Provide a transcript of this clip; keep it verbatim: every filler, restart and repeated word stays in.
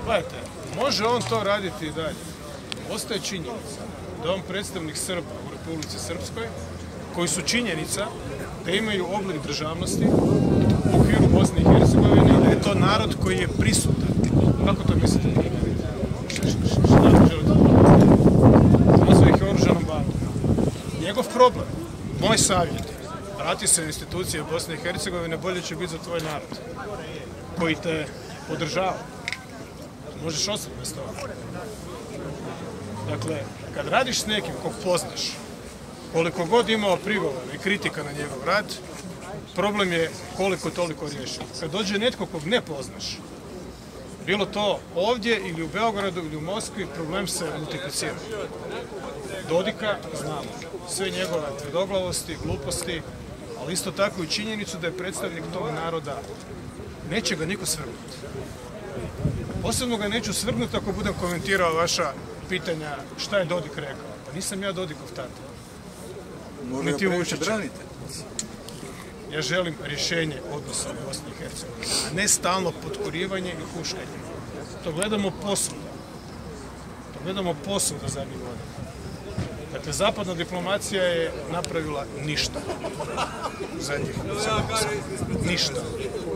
Gledajte, može on to raditi i dalje. Ostaje činjenica da on predstavnik Srba u Republici Srpskoj, koji su činjenica da imaju oblik državnosti u okviru Bosne i Hercegovine i da je to narod koji je prisutan. Kako to mislite? Šta želite? Nazva ih je oružanom bandom. Njegov problem, moj savjet, vrati se u institucije Bosne i Hercegovine, bolje će biti za tvoj narod, koji te podržava. Možeš ostati bez toga. Dakle, kad radiš s nekim kog poznaš, koliko god imao prigovora i kritika na njegov rad, problem je koliko toliko riješio. Kad dođe netko kog ne poznaš, bilo to ovdje ili u Beogradu ili u Moskvi, problem se multiplicira. Dodika znamo, sve njegove tvrdoglavosti, gluposti, ali isto tako i činjenicu da je predstavnik tog naroda. Neće ga niko svrgnuti. Posebno ga neću svrgnuti ako budem komentirao vaša pitanja šta je Dodik rekao. Pa nisam ja Dodikov tata. Možda ga previše branite. Ja želim rješenje odnosa u Bosni i Hercegovini, a ne stalno potkurivanje i huškanje. To gledamo posuda. To gledamo posuda zadnjih godina. Dakle, zapadna diplomacija je napravila ništa u zadnjih godina. Ništa.